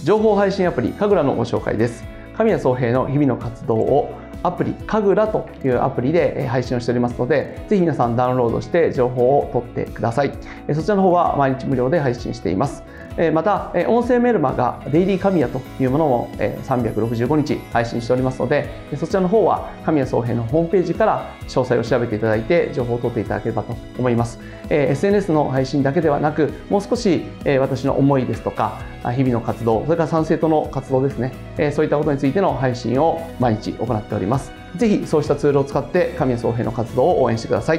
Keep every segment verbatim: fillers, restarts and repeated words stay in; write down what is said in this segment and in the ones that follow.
情報配信アプリかぐらのご紹介です。神谷宗平の日々の活動をアプリかぐらというアプリで配信をしておりますので、ぜひ皆さんダウンロードして情報を取ってください。そちらの方は毎日無料で配信しています。また音声メルマガデイリー神谷というものもさんびゃくろくじゅうごにち配信しておりますので、そちらの方は神谷宗平のホームページから詳細を調べていただいて情報を取っていただければと思います。 エスエヌエス の配信だけではなく、もう少し私の思いですとか日々の活動、それから参政党の活動ですね、そういったことについての配信を毎日行っております。ぜひそうしたツールを使って神谷宗平の活動を応援してください。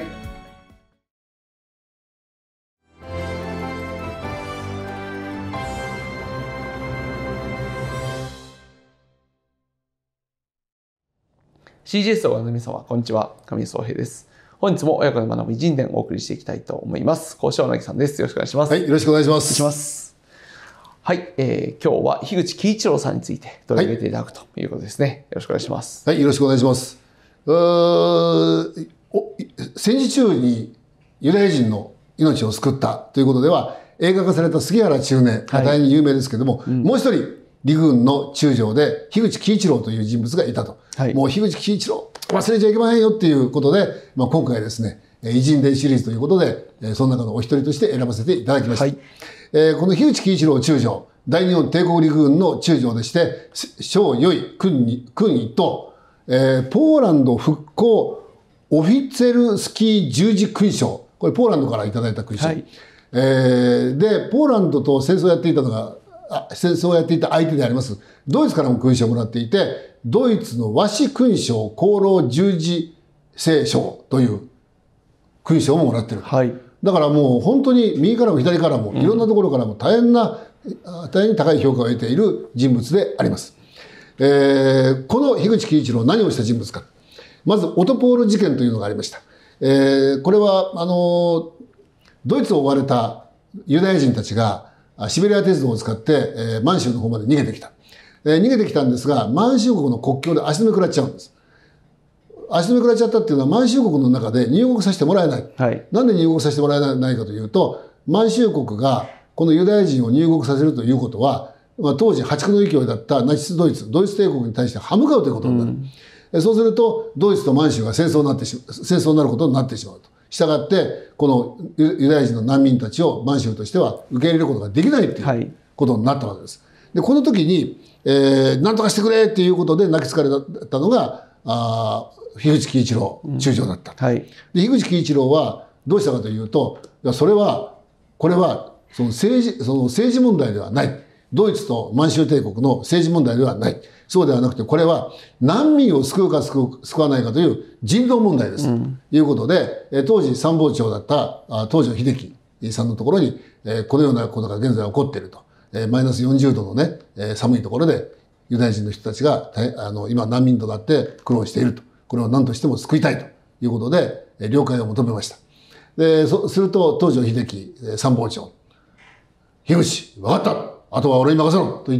シージーエス をご覧の皆様、こんにちは。神谷宗平です。本日も親子で学ぶ偉人伝をお送りしていきたいと思います。講師は小木さんです。よろしくお願いします。 はい、よろしくお願いします。 お願いします。はい、えー、今日は樋口喜一郎さんについて取り上げていただくということですね。はい、よろしくお願いします。 はい、よろしくお願いします。うーお戦時中にユダヤ人の命を救ったということでは、映画化された杉原千畝が大変有名ですけれども、はい、うん、もう一人陸軍の中将で樋口喜一郎という人物がいたと。はい、もう樋口喜一郎忘れちゃいけませんよっていうことで、まあ、今回ですね、偉人伝シリーズということで、その中のお一人として選ばせていただきました。はい、えー、この樋口喜一郎中将、大日本帝国陸軍の中将でして、賞与位勲位と、えー、ポーランド復興オフィツェルスキー十字勲章、これポーランドからいただいた勲章。はい、えー、で、ポーランドと戦争をやっていたのが、あ戦争をやっていた相手でありますドイツからも勲章をもらっていて、ドイツの和紙勲章功労十字聖章という勲章ももらってる。はい、だからもう本当に右からも左からもいろんなところからも大変な、うん、大変に高い評価を得ている人物であります。えー、この樋口喜一郎、何をした人物か。まずオトポール事件というのがありました。えー、これはあのドイツを追われたユダヤ人たちがシベリア鉄道を使って、えー、満州の方まで逃げてきた。えー、逃げてきたんですが、満州国の国境で足止め食らっちゃうんです。足止め食らっちゃったっていうのは、満州国の中で入国させてもらえない。はい、なんで入国させてもらえないかというと、満州国がこのユダヤ人を入国させるということは、まあ、当時破竹の勢いだったナチスドイツ、ドイツ帝国に対して歯向かうということになる。うん、そうすると、ドイツと満州が戦争になってしまう、戦争になることになってしまうと。したがって、このユダヤ人の難民たちを満州としては受け入れることができないということになったわけです。で、この時に、えー、何とかしてくれっていうことで泣きつかれたのが、あ樋口喜一郎中将だった。うん、はい、で、樋口喜一郎はどうしたかというと、いやそれは、これはその政治、その政治問題ではない。ドイツと満州帝国の政治問題ではない。そうではなくて、これは難民を救うか救う、救わないかという人道問題です。と、うん、いうことで、当時参謀長だった東條英機さんのところに、このようなことが現在起こっていると。マイナスよんじゅうどのね、寒いところでユダヤ人の人たちがあの今難民となって苦労していると。これを何としても救いたいということで、了解を求めました。で、そうすると東條英機参謀長、樋口、分かった。あとは俺に任せろと言って、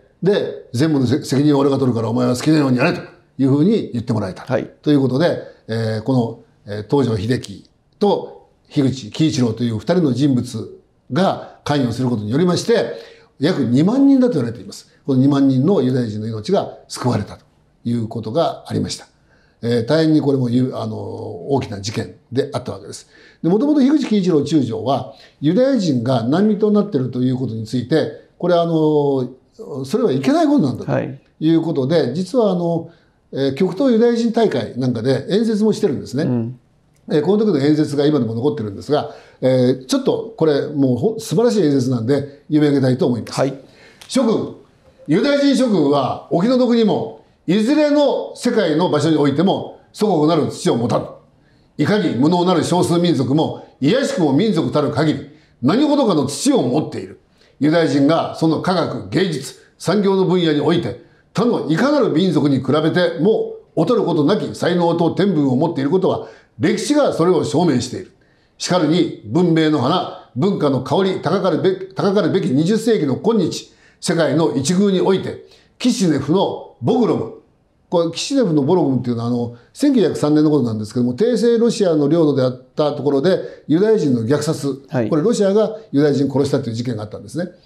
で、全部の責任を俺が取るからお前は好きなようにやれというふうに言ってもらえた。はい、ということで、えー、この、えー、東條英機と樋口喜一郎という二人の人物が関与することによりまして、約にまんにんだと言われています。このにまんにんのユダヤ人の命が救われたということがありました。えー、大変にこれもあの大きな事件であったわけです。で、もともと樋口喜一郎中将はユダヤ人が難民となっているということについて、これはあのそれはいけないことなんだということで、はい、実はあの、えー、極東ユダヤ人大会なんかで演説もしてるんですね。うん、えー、この時の演説が今でも残ってるんですが、えー、ちょっとこれもう素晴らしい演説なんで読み上げたいと思います。はい、諸君、ユダヤ人諸君はお気の毒にもいずれの世界の場所においても祖国なる土を持たぬ。いかに無能なる少数民族も卑しくも民族たる限り何事かの土を持っている。ユダヤ人がその科学、芸術、産業の分野において他のいかなる民族に比べても劣ることなき才能と天分を持っていることは歴史がそれを証明している。しかるに文明の花、文化の香り高かるべき、高かるべきにじゅっせいきの今日、世界の一遇においてキシネフのボグロム、これキシネフのボログムっていうのはあのせんきゅうひゃくさんねんのことなんですけども、帝政ロシアの領土であったところでユダヤ人の虐殺、はい、これロシアがユダヤ人を殺したという事件があったんですね。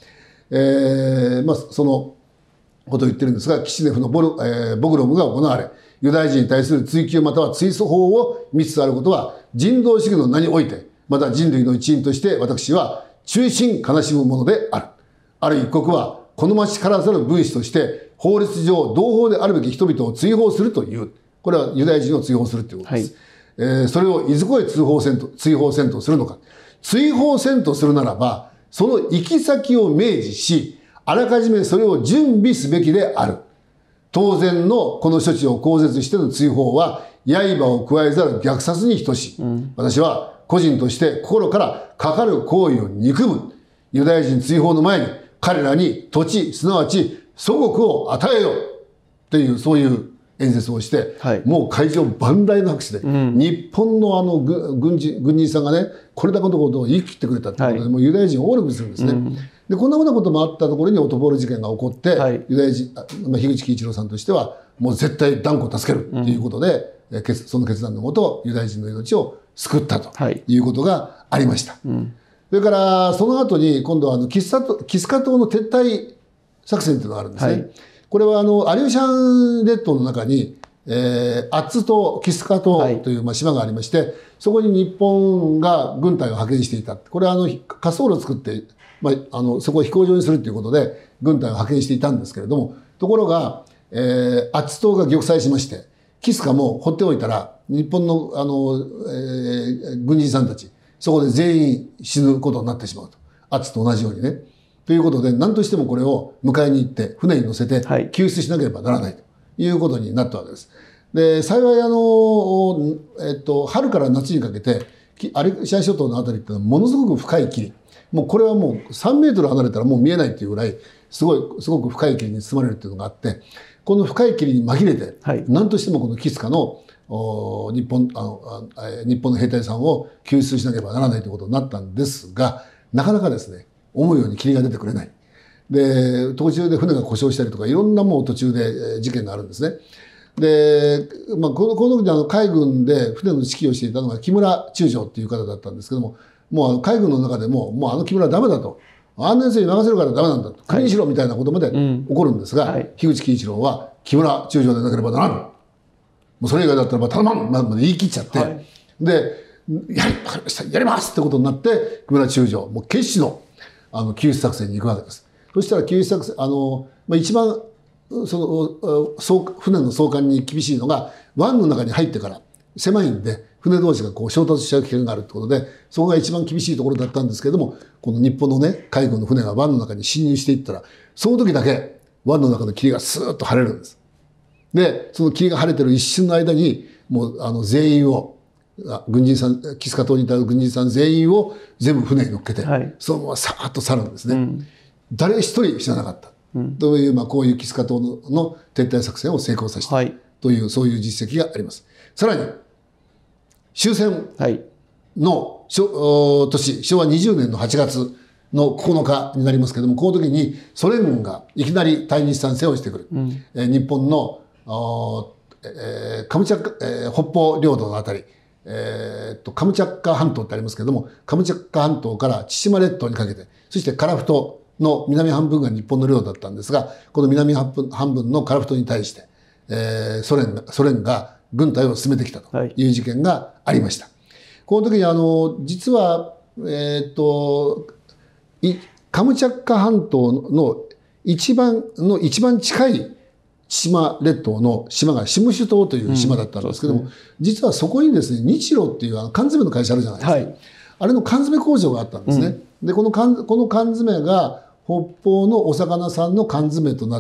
えーまあ、そのことを言ってるんですが、キシネフのボル、えー、ボグロムが行われ、ユダヤ人に対する追及または追訴法を見つつあることは、人道主義の名において、また人類の一員として私は衷心悲しむものである。ある一国は、好ましからざる分子として、法律上同胞であるべき人々を追放するという。これはユダヤ人を追放するということです。はい、えー、それをいずこへ追放せんと、追放せんとするのか。追放せんとするならば、その行き先を明示し、あらかじめそれを準備すべきである。当然のこの処置を口絶しての追放は、刃を加えざる虐殺に等しい。うん、私は個人として心からかかる行為を憎む。ユダヤ人追放の前に彼らに土地、すなわち祖国を与えよう。という、そういう演説をして、はい、もう会場万来の拍手で、うん、日本のあの軍人、軍人さんがね、これだけのことを言い切ってくれたということで、はい、もうユダヤ人を大喜びするんですね。うん、で、こんなふうなこともあったところにオトポール事件が起こって、はい、ユダヤ人、まあ、樋口喜一郎さんとしては、もう絶対断固助けるということで、うん、その決断のもと、ユダヤ人の命を救ったということがありました。はい、うん、それから、その後に、今度はあのキスキスカ島の撤退作戦というのがあるんですね。はい、これはあのアリューシャン列島の中に、えー、アッツ島、キスカ島という、まあ、島がありまして、そこに日本が軍隊を派遣していた。これはあの滑走路を作って、まあ、あのそこを飛行場にするということで軍隊を派遣していたんですけれども、ところが、えー、アッツ島が玉砕しまして、キスカも放っておいたら、日本のあの、えー、軍人さんたち、そこで全員死ぬことになってしまうと。アッツと同じようにね。ということで、何としてもこれを迎えに行って、船に乗せて救出しなければならないということになったわけです。で、幸いあの、えっと、春から夏にかけて、アリシャン諸島のあたりってのはものすごく深い霧。もうこれはもうさんメートル離れたらもう見えないっていうぐらい、すごい、すごく深い霧に包まれるっていうのがあって、この深い霧に紛れて、はい、何としてもこのキスカの日本、あの、日本の兵隊さんを救出しなければならないということになったんですが、なかなかですね、思うように霧が出てくれない。で、途中で船が故障したりとか、いろんなもう途中で事件があるんですね。で、まあ、この、この時あの海軍で船の指揮をしていたのが木村中将っていう方だったんですけども、もうあの海軍の中でも、もうあの木村はダメだと。安全性に任せるからダメなんだと。国にしろみたいなことまで起こるんですが、はい、樋口喜一郎は木村中将でなければならん。もうそれ以外だったらば頼まんまで言い切っちゃって、はい、で、やり、わかりました、やりますってことになって、木村中将、もう決死のあの救出作戦に行くわけです。そしたら救出作戦、あの、まあ、一番、その、船の送還に厳しいのが、湾の中に入ってから、狭いんで、船同士がこう衝突しちゃう危険があるってことで、そこが一番厳しいところだったんですけれども、この日本のね、海軍の船が湾の中に侵入していったら、その時だけ湾の中の霧がスーッと晴れるんです。で、その霧が晴れてる一瞬の間に、もうあの全員を、軍人さん、キスカ島にいた軍人さん全員を全部船に乗っけて、はい、そのままさーっと去るんですね。うん、誰一人死ななかった。うん、という、まあこういうキスカ島 の, の撤退作戦を成功させた、はい、という、そういう実績があります。さらに、終戦の、はい、年、しょうわにじゅうねんのはちがつのここのかになりますけれども、この時にソ連軍がいきなり対日参戦をしてくる。うん、えー、日本の、えー、カムチャッカ、えー、北方領土のあたり、えー、っと、カムチャッカ半島ってありますけれども、カムチャッカ半島から千島列島にかけて、そして樺太の南半分が日本の領土だったんですが、この南半分、半分の樺太に対して、えー、ソ連が、ソ連が軍隊を進めてきたという事件がありました。はい、この時にあの、実は、えー、っと、カムチャッカ半島の一番の、一番近い千島列島の島がシムシュ島という島だったんですけども、うんね、実はそこにですね、日露っていうあの缶詰の会社あるじゃないですか。はい、あれの缶詰工場があったんですね。うん、で、この缶、この缶詰が北方のお魚さんの缶詰となって、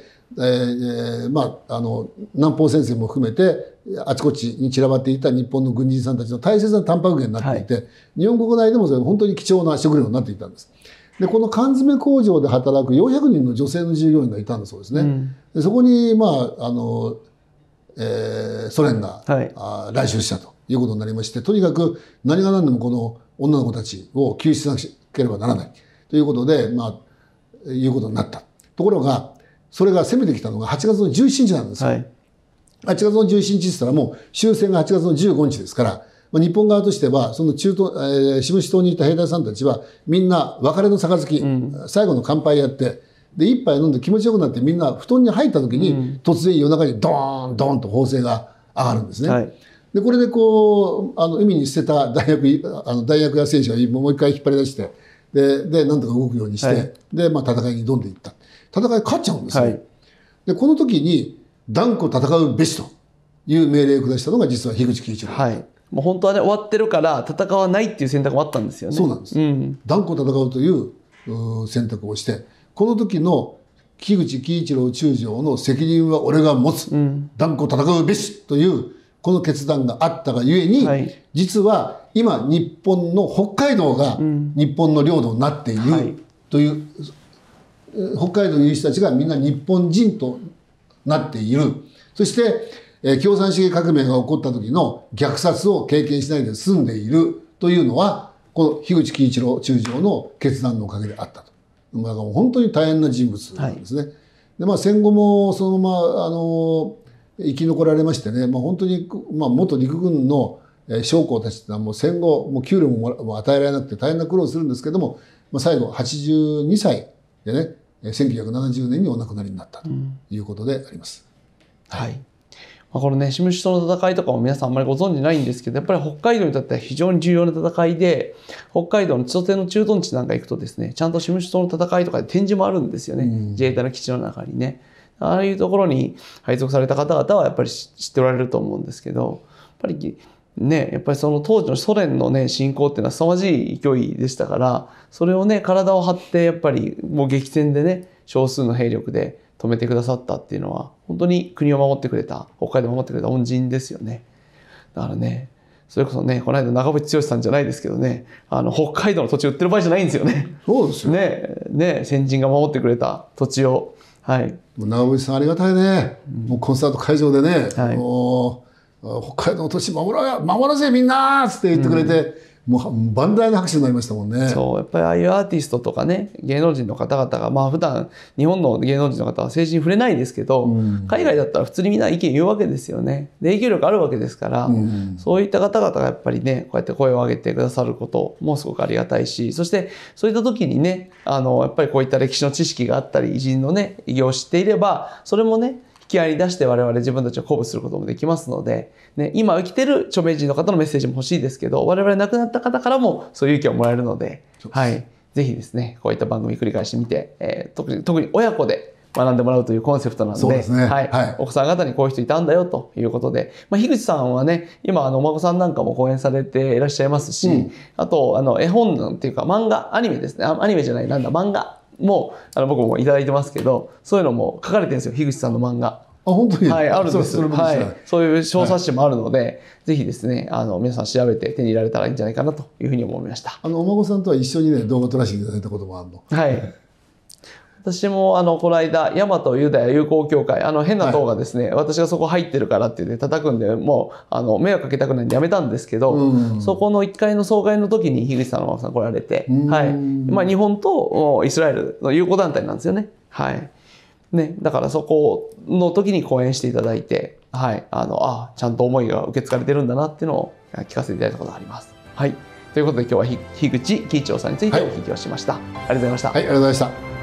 えー、まあ、あの、南方戦線も含めて、あちこちに散らばっていた日本の軍人さんたちの大切なタンパク源になっていて、はい、日本国内でもそれ本当に貴重な食料になっていたんです。で、この缶詰工場で働くよんひゃくにんの女性の従業員がいたんだそうですね。うん、でそこに、まあ、あの、えー、ソ連が、はい、あ来襲したということになりまして、とにかく何が何でもこの女の子たちを救出しなければならないということで、まあ、いうことになった。ところが、それが攻めてきたのがはちがつのじゅうしちにちなんですよ。はい、はちがつのじゅうしちにちって言ったらもう終戦がはちがつのじゅうごにちですから、 まあ、日本側としてはその中東、えー、シムシ島にいた兵隊さんたちはみんな別れの杯、うん、最後の乾杯やってで一杯飲んで気持ちよくなってみんな布団に入った時に、うん、突然夜中にドーンドーンと砲声が上がるんですね。はい、でこれでこうあの海に捨てた弾薬あの弾薬や戦車をもう一回引っ張り出してででなんとか動くようにして、はい、で、まあ、戦いに挑んでいった戦い勝っちゃうんですね。はい、でこの時に断固戦うべしという命令を下したのが実は樋口喜一郎。 はい、もう本当はね終わってるから戦わないっていう選択もあったんですよね。 そうなんです、うん、断固戦うという選択をしてこの時の樋口喜一郎中将の責任は俺が持つ、うん、断固戦うべしというこの決断があったがゆえに、はい、実は今日本の北海道が日本の領土になっているという、うん、北海道にいる人たちがみんな日本人となっている。そして、えー、共産主義革命が起こった時の虐殺を経験しないで済んでいるというのはこの樋口喜一郎中将の決断のおかげであったと。だから本当に大変な人物なんですね。はい、でまあ、戦後もそのままあの生き残られましてね、まあ、本当に、まあ、元陸軍の将校たちってのはもう戦後もう給料も与えられなくて大変な苦労するんですけども、まあ、最後はちじゅうにさいでねせんきゅうひゃくななじゅうねんにお亡くなりになったということであります。うん、はい、はいまあ、このねシムシ島の戦いとかも皆さんあんまりご存じないんですけどやっぱり北海道にとっては非常に重要な戦いで北海道の千歳の駐屯地なんか行くとですねちゃんとシムシ島の戦いとかで展示もあるんですよね、うん、自衛隊の基地の中にね。ああいうところに配属された方々はやっぱり知っておられると思うんですけどやっぱりねやっぱりその当時のソ連のね侵攻っていうのは凄まじい勢いでしたからそれをね体を張ってやっぱりもう激戦でね少数の兵力で止めてくださったっていうのは本当に国を守ってくれた北海道を守ってくれた恩人ですよね。だからねそれこそねこの間長渕剛さんじゃないですけどねあの北海道の土地売ってる場合じゃないんですよね。そうですよね。ね先人が守ってくれた土地をはい、長渕さんありがたいね、うん、もうコンサート会場でね、はい、もう北海道の土地守ろう守ろうぜみんなーって言ってくれて、うん、もう万代の拍手になりましたもんね。そうやっぱりああいうアーティストとかね芸能人の方々がまあ普段日本の芸能人の方は政治に触れないですけど、うん、海外だったら普通にみんな意見言うわけですよね。で影響力あるわけですから、うん、そういった方々がやっぱりねこうやって声を上げてくださることもすごくありがたいしそしてそういった時にねあのやっぱりこういった歴史の知識があったり偉人のね偉業を知っていればそれもね引き合いに出して我々自分たちを鼓舞することもできますので、ね、今生きてる著名人の方のメッセージも欲しいですけど我々亡くなった方からもそういう勇気をもらえるので、はい、ぜひですねこういった番組繰り返してみて、えー、特に特に親子で学んでもらうというコンセプトなの で, で、ねはいはい、お子さん方にこういう人いたんだよということで、まあ、樋口さんはね今あのお孫さんなんかも講演されていらっしゃいますし、うん、あとあの絵本っていうか漫画アニメですねアニメじゃないなんだ漫画もうあの僕もいただいてますけどそういうのも書かれてるんですよ樋口さんの漫画。あ本当に、はい、あるんです。そ, はい、そういう小冊子もあるので、はい、ぜひですねあの皆さん調べて手に入れられたらいいんじゃないかなというふうに思いました。あのお孫さんとは一緒にね動画撮らせていただいたこともあるの。はい私もあのこの間大和ユダヤ友好協会あの変な塔がですね、はい、私がそこ入ってるからって言って叩くんでもうあの迷惑かけたくないんでやめたんですけど、うん、そこのいっかいの総会の時に樋口さんのお孫さん来られて、はいまあ、日本とイスラエルの友好団体なんですよね。はいね、だからそこの時に講演していただいて、はい、あのあちゃんと思いが受け継がれてるんだなっていうのを聞かせていただいたことがあります。はい、ということで今日は樋口喜一郎さんについてお聞きをしました。はい、ありがとうございました。はい、ありがとうございました。